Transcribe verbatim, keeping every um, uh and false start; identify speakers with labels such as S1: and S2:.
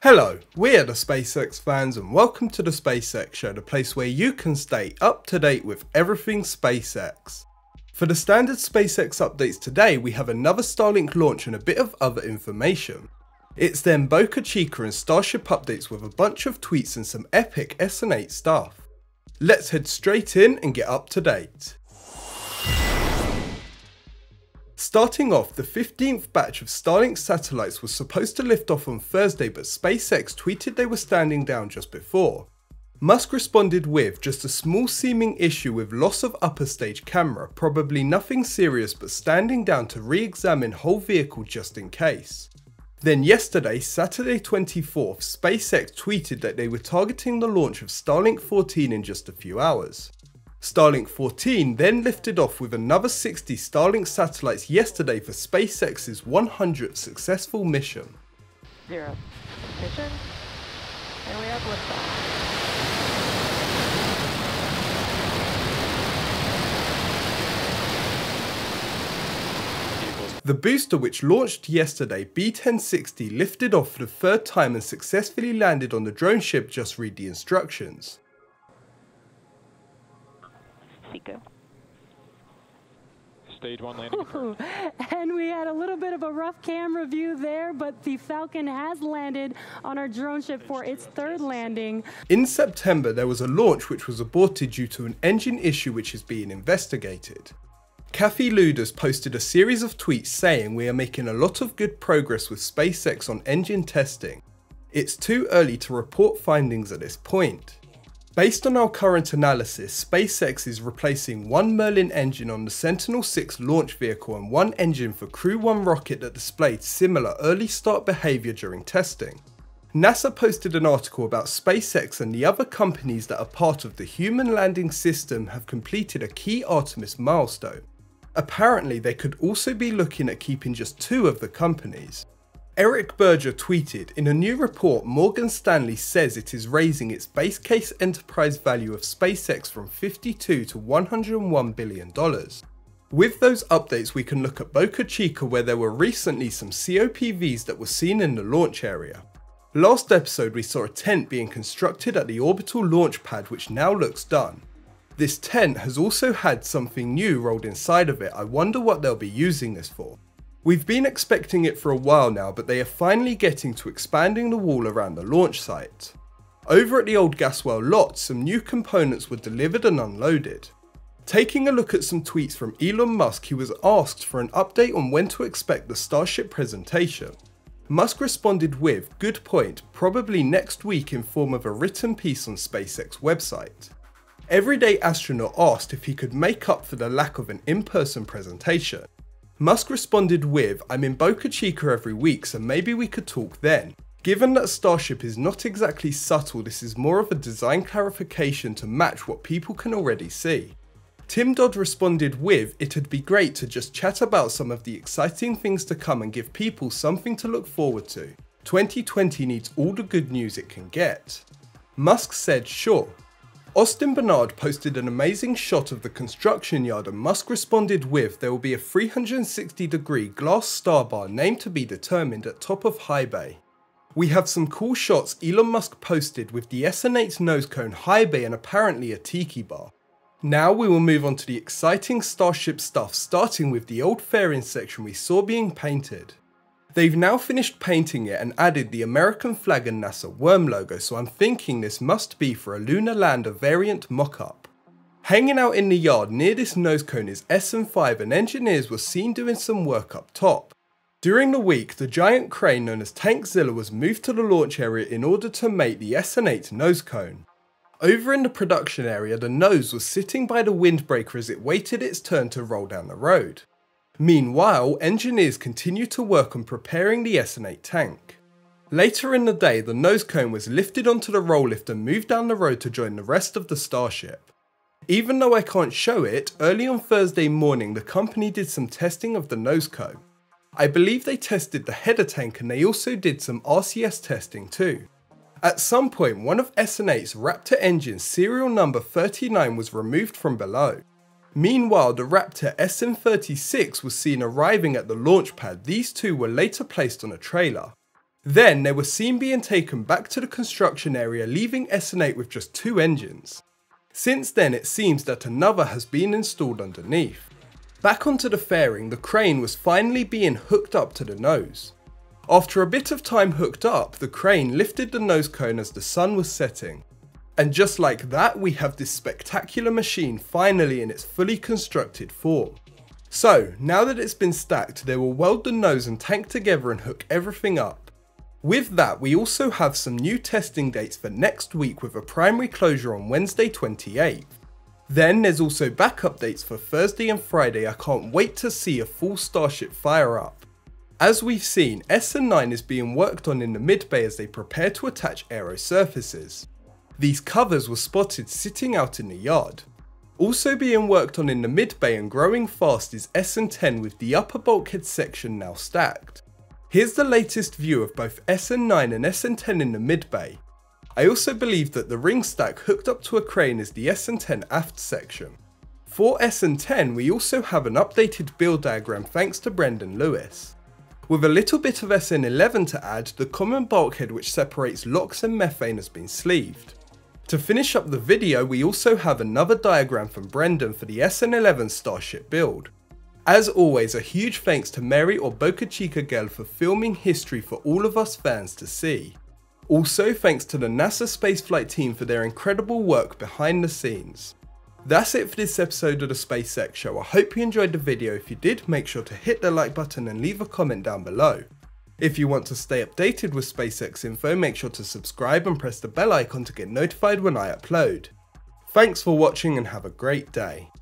S1: Hello, we're the SpaceX fans and welcome to the SpaceX Show, the place where you can stay up to date with everything SpaceX. For the standard SpaceX updates today, we have another Starlink launch and a bit of other information. It's then Boca Chica and Starship updates with a bunch of tweets and some epic S N eight stuff. Let's head straight in and get up to date. Starting off, the fifteenth batch of Starlink satellites was supposed to lift off on Thursday, but SpaceX tweeted they were standing down just before. Musk responded with just a small seeming issue with loss of upper stage camera, probably nothing serious but standing down to re-examine whole vehicle just in case. Then yesterday, Saturday twenty-fourth, SpaceX tweeted that they were targeting the launch of Starlink fourteen in just a few hours. Starlink fourteen then lifted off with another sixty Starlink satellites yesterday for SpaceX's one hundredth successful mission.
S2: Zero. Mission. And we have liftoff.
S1: The booster, which launched yesterday, B ten sixty, lifted off for the third time and successfully landed on the drone ship. Just read the instructions.
S3: Stage one landing.
S4: Ooh, and we had a little bit of a rough camera view there, but the Falcon has landed on our drone ship for its third landing.
S1: In September, there was a launch which was aborted due to an engine issue which is being investigated. Kathy Luders posted a series of tweets saying, "We are making a lot of good progress with SpaceX on engine testing. It's too early to report findings at this point. Based on our current analysis, SpaceX is replacing one Merlin engine on the Sentinel six launch vehicle and one engine for Crew one rocket that displayed similar early start behaviour during testing." NASA posted an article about SpaceX and the other companies that are part of the human landing system have completed a key Artemis milestone. Apparently, they could also be looking at keeping just two of the companies. Eric Berger tweeted, "In a new report, Morgan Stanley says it is raising its base case enterprise value of SpaceX from fifty-two to one hundred one billion dollars. With those updates, we can look at Boca Chica, where there were recently some C O P Vs that were seen in the launch area. Last episode, we saw a tent being constructed at the orbital launch pad, which now looks done. This tent has also had something new rolled inside of it. I wonder what they'll be using this for. We've been expecting it for a while now, but they are finally getting to expanding the wall around the launch site. Over at the old gas well lot, some new components were delivered and unloaded." Taking a look at some tweets from Elon Musk, he was asked for an update on when to expect the Starship presentation. Musk responded with, "Good point, probably next week in form of a written piece on SpaceX website." Everyday Astronaut asked if he could make up for the lack of an in-person presentation. Musk responded with, "I'm in Boca Chica every week, so maybe we could talk then. Given that Starship is not exactly subtle, this is more of a design clarification to match what people can already see." Tim Dodd responded with, "It'd be great to just chat about some of the exciting things to come and give people something to look forward to. twenty twenty needs all the good news it can get." Musk said, "Sure." Austin Bernard posted an amazing shot of the construction yard and Musk responded with, "There will be a three hundred sixty degree glass star bar named to be determined at top of high bay." We have some cool shots Elon Musk posted with the S N eight nose cone, high bay and apparently a tiki bar. Now we will move on to the exciting Starship stuff, starting with the old fairing section we saw being painted. They've now finished painting it and added the American flag and NASA worm logo, so I'm thinking this must be for a lunar lander variant mock-up. Hanging out in the yard near this nose cone is S N five and engineers were seen doing some work up top. During the week, the giant crane known as Tankzilla was moved to the launch area in order to mate the S N eight nose cone. Over in the production area, the nose was sitting by the windbreaker as it waited its turn to roll down the road. Meanwhile, engineers continue to work on preparing the S N eight tank. Later in the day, the nose cone was lifted onto the roll lift and moved down the road to join the rest of the Starship. Even though I can't show it, early on Thursday morning the company did some testing of the nose cone. I believe they tested the header tank and they also did some R C S testing too. At some point, one of S N eight's Raptor engines, serial number thirty-nine, was removed from below. Meanwhile, the Raptor S N thirty-six was seen arriving at the launch pad. These two were later placed on a trailer. Then they were seen being taken back to the construction area, leaving S N eight with just two engines. Since then it seems that another has been installed underneath. Back onto the fairing, the crane was finally being hooked up to the nose. After a bit of time hooked up, the crane lifted the nose cone as the sun was setting. And just like that, we have this spectacular machine finally in its fully constructed form. So, now that it's been stacked, they will weld the nose and tank together and hook everything up. With that, we also have some new testing dates for next week with a primary closure on Wednesday twenty-eighth. Then there's also backup dates for Thursday and Friday. I can't wait to see a full Starship fire up. As we've seen, S N nine is being worked on in the mid-bay as they prepare to attach aero surfaces. These covers were spotted sitting out in the yard. Also being worked on in the mid-bay and growing fast is S N ten with the upper bulkhead section now stacked. Here's the latest view of both S N nine and S N ten in the mid-bay. I also believe that the ring stack hooked up to a crane is the S N ten aft section. For S N ten, we also have an updated build diagram thanks to Brendan Lewis. With a little bit of S N eleven to add, the common bulkhead which separates L O X and methane has been sleeved. To finish up the video, we also have another diagram from Brendan for the S N eleven Starship build. As always, a huge thanks to Mary or Boca Chica girl for filming history for all of us fans to see. Also thanks to the NASA spaceflight team for their incredible work behind the scenes. That's it for this episode of the SpaceX Show. I hope you enjoyed the video. If you did, make sure to hit the like button and leave a comment down below. If you want to stay updated with SpaceX info, make sure to subscribe and press the bell icon to get notified when I upload. Thanks for watching and have a great day.